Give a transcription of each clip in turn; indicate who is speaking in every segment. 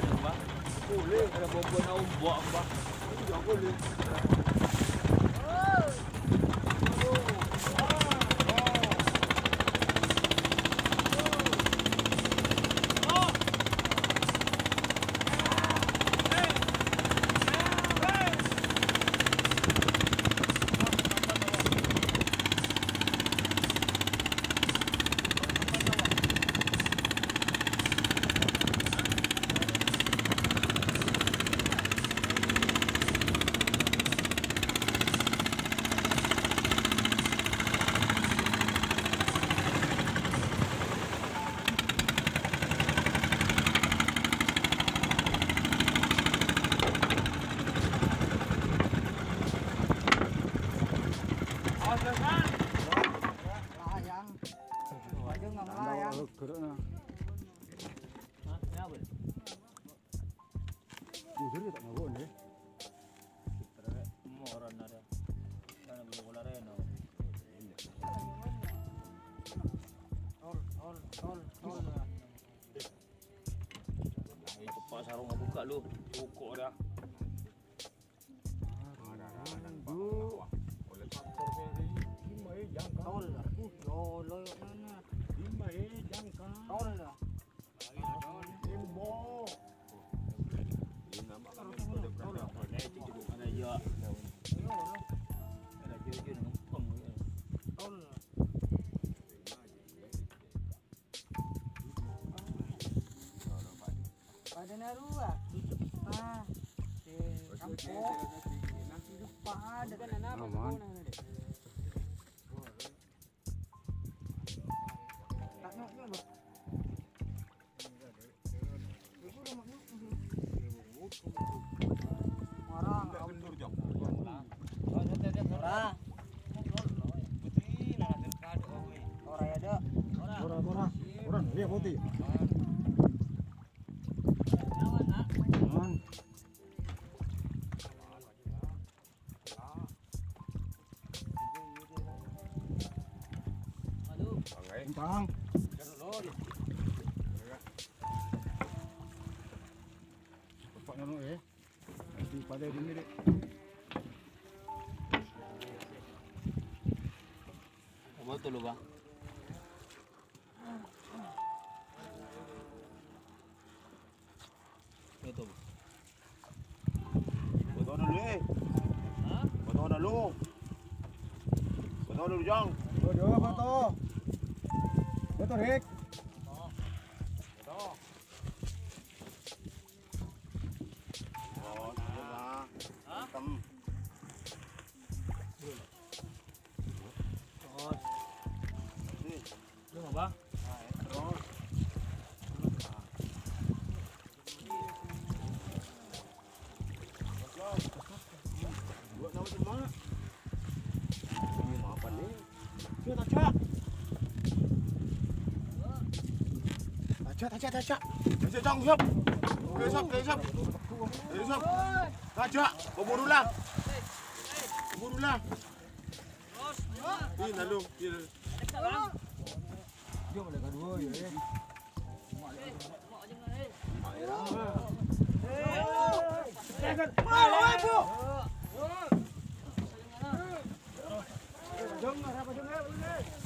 Speaker 1: tu bang. Boleh. Ada bobon au buat bang.
Speaker 2: Tidak boleh.
Speaker 3: Layang. Aja nggak melayang.
Speaker 2: Geraknya.
Speaker 1: Hah? Ni apa?
Speaker 2: Jadi tak ngawon deh.
Speaker 1: Mau orang ada. Kan belum bola reno.
Speaker 3: Tol.
Speaker 1: Ai cepat sarung aku buka lu. Cukup dah.
Speaker 2: Oleh faktor dari lima jangka.
Speaker 3: Tol. Lo mana?
Speaker 2: Lima jangka.
Speaker 3: Tol dah.
Speaker 2: Timbo.
Speaker 1: Ada ya. Ada je ngempeng.
Speaker 3: Tol. Pada narua. Ah. Kampung. Nanti lupa ada kan anak apa? Tak nyok loh. Orang
Speaker 2: Mundur jam.
Speaker 3: orang ada.
Speaker 2: Orang lihat putih. Aman. Bang. Cepat nanu Nanti pada ini dek.
Speaker 1: Apa tu lu bang? Betul.
Speaker 2: Betul dulu
Speaker 1: Hah?
Speaker 2: Betul dulu. Betul dulu Jang. Betul foto. Betul Rick. Betul. Oh, sudah. Hitam.
Speaker 1: Oh. Lu mau bang?
Speaker 2: Terus. Buat nama semua. Ini mau apa nih? Cak, tacak. Tacak. Tacak Jang, siap. Oke, siap. Tacak, bubur dulu. Ini lalu. Dia boleh kedua ya. Jangan apa jangan.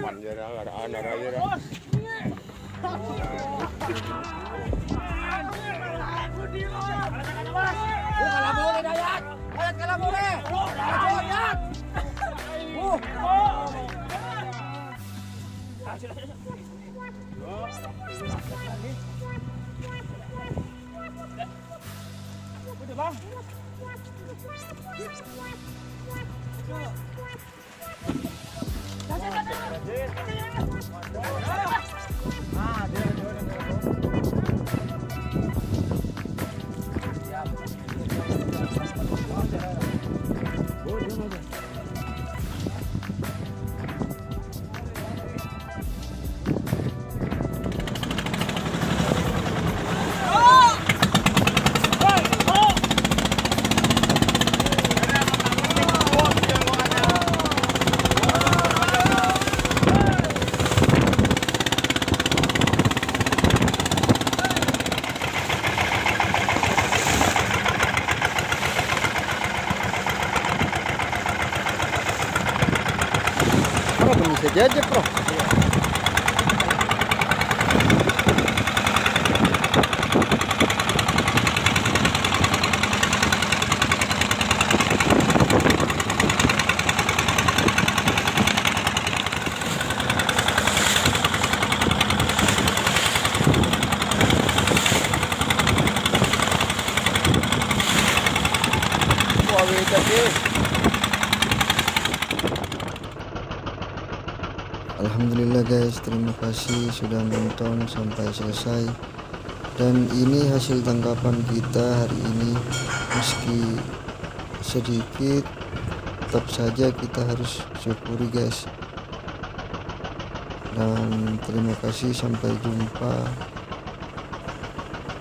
Speaker 2: aman ya, ada anak aja dah.
Speaker 3: Kalah boleh Dayat. Dayat kalah boleh. Dayat.
Speaker 2: Bisa jajak bro. Wah, beda sih.
Speaker 4: Alhamdulillah guys, terima kasih sudah nonton sampai selesai. Dan ini hasil tangkapan kita hari ini. Meski sedikit, tetap saja kita harus syukuri guys. Dan terima kasih, sampai jumpa.